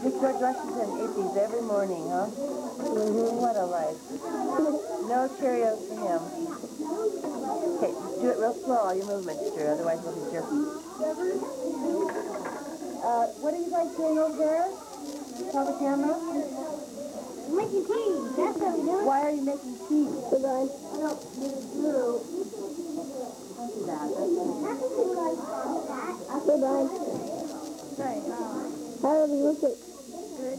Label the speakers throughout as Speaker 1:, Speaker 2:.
Speaker 1: George Washington ate these every morning, huh? What a life. No Cheerios for him. Okay, do it real slow, all your movements, Drew, otherwise we'll be jerky. What are you guys doing over there? Tell the camera.
Speaker 2: Making tea. That's what we're doing.
Speaker 1: Why are you making tea?
Speaker 2: Goodbye.
Speaker 1: Don't do that.
Speaker 2: Goodbye.
Speaker 1: Right.
Speaker 2: How do you look at?
Speaker 1: Good.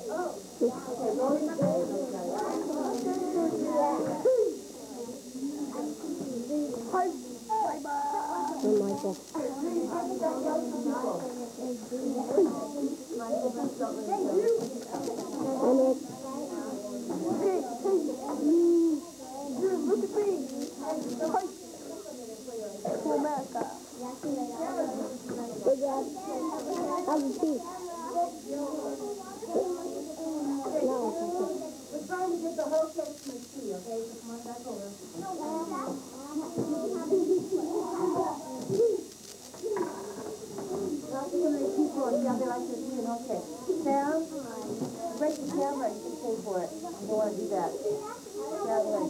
Speaker 2: Hi. Bye-bye. Oh, my God.
Speaker 1: Look at me.
Speaker 2: America. Good job. Have a seat.
Speaker 1: We're trying to get the whole cake to tea, okay? Come on back over. Not too many people and yeah, they like their tea and whole cake. Sam, break the camera, you can pay for it. You don't want to do that. Yeah, right.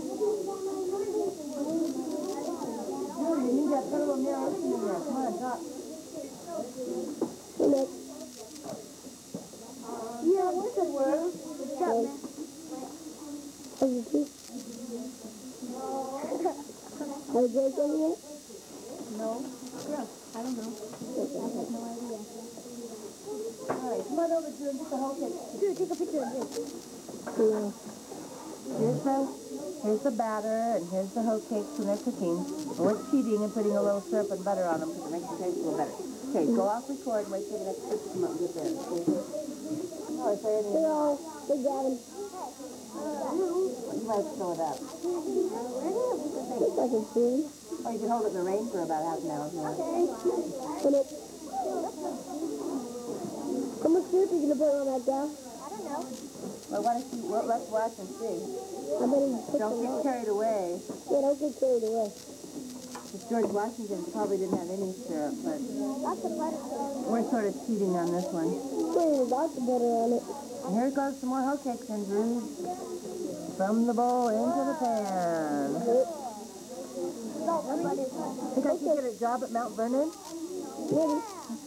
Speaker 1: You need that little mirror in there. Come on, talk. Yeah, what's the word? What's up, man?
Speaker 2: Have a seat. Have a drink in here?
Speaker 1: No. Yeah, I don't know.
Speaker 2: Okay, I have no idea.
Speaker 1: All right, come on over, Drew, and get the whole cake.
Speaker 2: Drew, take a picture of this. Yeah.
Speaker 1: Here's the batter, and here's the hoe cakes when they're cooking. And we're cheating and putting a little syrup and butter on them because it makes the taste a little better. Okay, go off record and wait for the next clip to come up and get there. Oh, is there any?
Speaker 2: Hello. They got him.
Speaker 1: You might throw it up.
Speaker 2: Looks like it's green.
Speaker 1: Or you can hold it in the rain for about half an hour if you want.
Speaker 2: Put it. How much soup are you going to put on that gal?
Speaker 3: I don't know.
Speaker 1: Well, why don't you, let's watch and see.
Speaker 2: I bet he put
Speaker 1: Don't get carried away.
Speaker 2: Yeah, don't get carried away.
Speaker 1: Because George Washington probably didn't have any syrup, but
Speaker 3: Lots of butter.
Speaker 1: we're sort of cheating on this one.
Speaker 2: Put lots of butter on it.
Speaker 1: And here goes some more hoe cakes, Andrew. From the bowl into the pan. Think I should get a job at Mount Vernon?
Speaker 2: Maybe.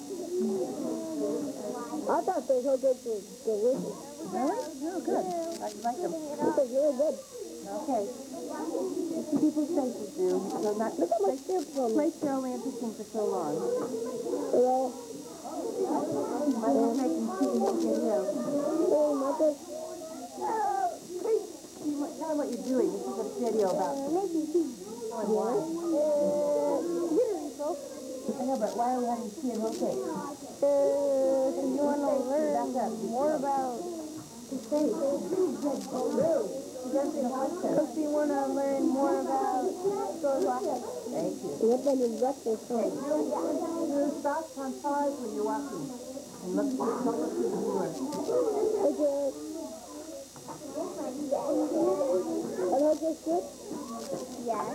Speaker 2: I thought those whole cakes were delicious.
Speaker 1: Really? Oh, good. I like them.
Speaker 2: This is really good.
Speaker 1: Okay. Let's see people's faces, Drew. So not,
Speaker 2: Look how much syrup from it.
Speaker 1: place your only interesting for so long.
Speaker 2: Hello.
Speaker 1: I'm making tea. Okay, yeah.
Speaker 2: Hey, Marcus.
Speaker 1: Tell them what you're doing. This is a video about
Speaker 2: Making tea.
Speaker 1: and wine.
Speaker 2: Literally, folks.
Speaker 1: I know, but why are we having tea and hoe cake?
Speaker 2: You want to learn more about the state. Because we want to learn more about George Washington.
Speaker 1: Thank you.
Speaker 2: What about his breakfast?
Speaker 1: You stop on pause when you're walking. And look through the viewer.
Speaker 2: Okay. Are those just good?
Speaker 3: Yes.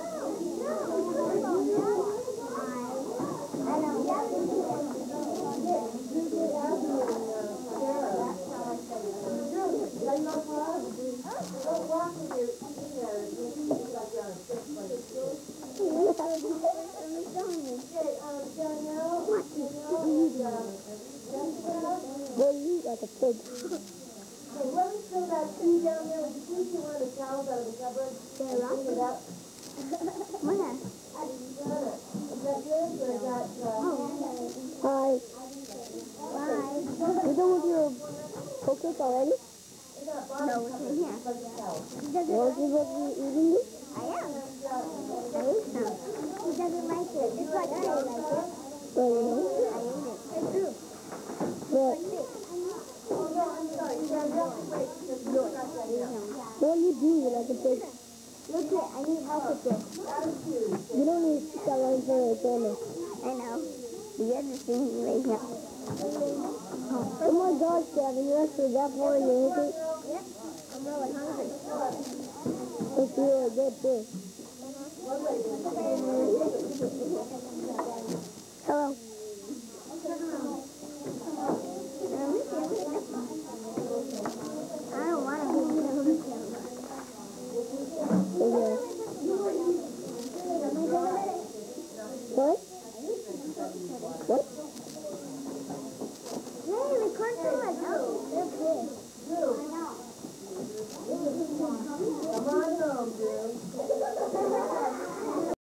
Speaker 2: Boy, you eat like a pig.
Speaker 1: Let me fill that tea down there. Would you please get one of the towels out of the cupboard?
Speaker 3: They're
Speaker 1: Clean it up.
Speaker 3: Where?
Speaker 1: Is that good? Or is that,
Speaker 2: Hi.
Speaker 3: Bye.
Speaker 2: You done with your cookies already?
Speaker 3: No, it's in here.
Speaker 2: Won't you let me eating this?
Speaker 3: I am. I ate some. He doesn't like it. It's like I like it.
Speaker 2: Oh, you know?
Speaker 3: I ate it. I do.
Speaker 2: But what you do like a pig?
Speaker 3: Look it, I need help with this.
Speaker 2: You don't need to sit down in front of the camera.
Speaker 3: I know. The other thing right here.
Speaker 2: Oh my gosh, Gavin, you actually that far in your hookah?
Speaker 3: Yep. I'm really hungry.
Speaker 2: It's really good too.
Speaker 3: Hello.